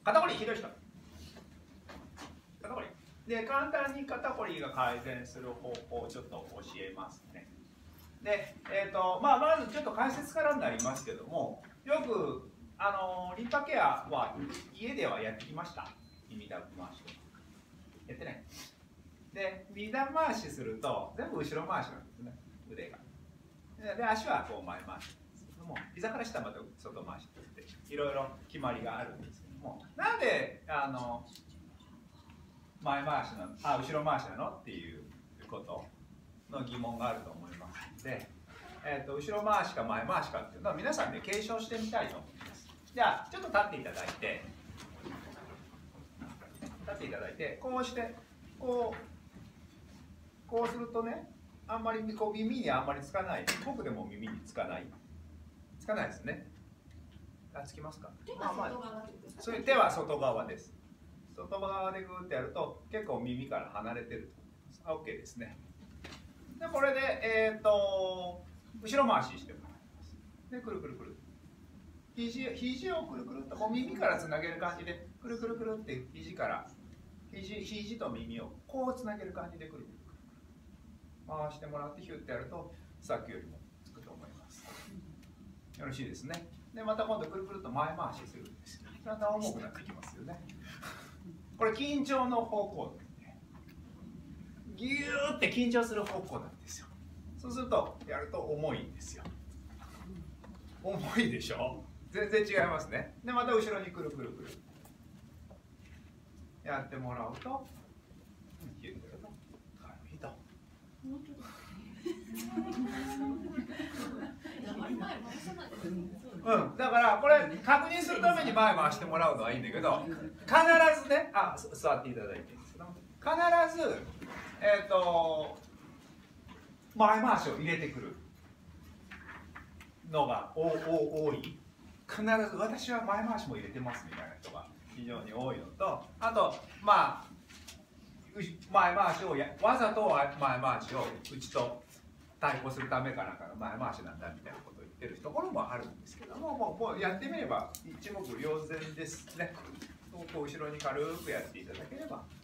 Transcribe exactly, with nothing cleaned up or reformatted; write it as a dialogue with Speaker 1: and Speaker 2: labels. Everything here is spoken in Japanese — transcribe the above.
Speaker 1: 肩こりひどい人、肩こりで簡単に肩こりが改善する方法をちょっと教えますね。で、えーとまあ、まずちょっと解説からになりますけども、よくあのリンパケアは家ではやってきました。耳たぶ回しとかやってない。で、耳たぶ回しすると全部後ろ回しなんですね、腕が。で、足はこう前回しですけども、膝から下まで外回しっていろいろ決まりがあるんですけども、なんであの前回しなの、あ、後ろ回しなのっていうことの疑問があると思いますので、えーと、後ろ回しか前回しかっていうのは皆さんで継承してみたいと思います。じゃあちょっと立っていただいて、立っていただいて、こうしてこうこうするとね、あんまりこう耳にあんまりつかない。僕でも耳につかない。つかないですね。あ、つきますか。
Speaker 2: 手は外側ってことですか。
Speaker 1: そういう手は外側です。外側でグーってやると結構耳から離れてると思います。あ、OK ですね。で、これでえっ、ー、と後ろ回ししてもらいます。で、くるくるくる。肘肘をくるくるっとこう耳からつなげる感じでくるくるくるって肘から肘肘と耳をこうつなげる感じでくるくるくる回してもらってヒュッてやるとさっきよりもつくと思います。よろしいですね。で、また今度くるくるっと前回しするんです。だんだん重くなってきますよね。これ緊張の方向ですね。ギューって緊張する方向なんですよ。そうするとやると重いんですよ。重いでしょ。全然違いますね。で、また後ろにくるくるくるやってもらうとギュッと軽いと。うん、だからこれ確認するために前回してもらうのはいいんだけど、必ずね、あ、座っていただいていいんですけど、必ず、えーと、前回しを入れてくるのが多い。必ず私は前回しも入れてますみたいな人が非常に多いのと、あとまあ前回しをやわざと前回しをうちと対抗するためかなんかの前回しなんだみたいなことを言ってるところもあるんですけども、もうもうやってみれば一目瞭然ですね。こう後ろに軽くやっていただければ